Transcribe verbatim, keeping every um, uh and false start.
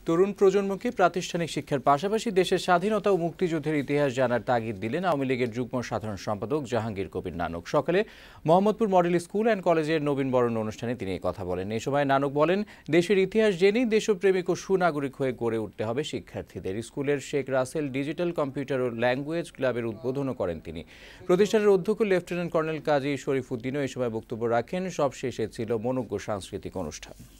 তরুণ প্রজন্মকে প্রাতিষ্ঠানিক শিক্ষার পাশাপাশি দেশের স্বাধীনতা ও মুক্তিযুদ্ধের ইতিহাস জানার তাগিদ দিলেন আওয়ামী লীগের যুগ্ম সাধারণ সম্পাদক জাহাঙ্গীর কবির নানক। সকালে মোহাম্মদপুর মডেল স্কুল অ্যান্ড কলেজের নবীনবরণ অনুষ্ঠানে তিনি কথা বলেন। এই সময় নানক বলেন, দেশের ইতিহাস জেনেই দেশপ্রেমিক ও সুনাগরিক হয়ে গড়ে উঠতে হবে শিক্ষার্থীদের। স্কুলের শেখ রাসেল ডিজিটাল কম্পিউটার ও ল্যাঙ্গুয়েজ ক্লাবের উদ্বোধনও করেন তিনি। প্রতিষ্ঠানের অধ্যক্ষ লেফটেন্যান্ট কর্নেল কাজী শরীফ উদ্দিনও এই সময় বক্তব্য রাখেন। সব শেষে ছিল মনোজ্ঞ সাংস্কৃতিক অনুষ্ঠান।